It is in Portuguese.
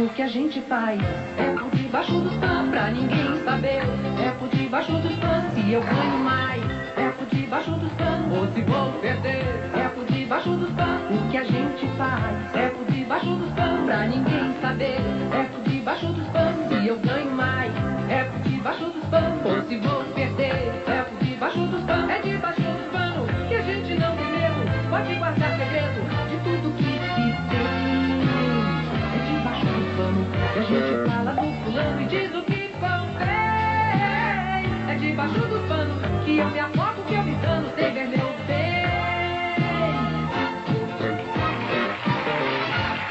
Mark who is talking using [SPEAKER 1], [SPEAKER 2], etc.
[SPEAKER 1] O que a gente faz é por debaixo dos panos pra ninguém saber. É por debaixo dos panos se eu ganho mais. É por debaixo dos panos ou se vou perder. É por debaixo dos panos o que a gente faz. É por debaixo dos panos pra ninguém saber. É por debaixo dos panos se eu ganho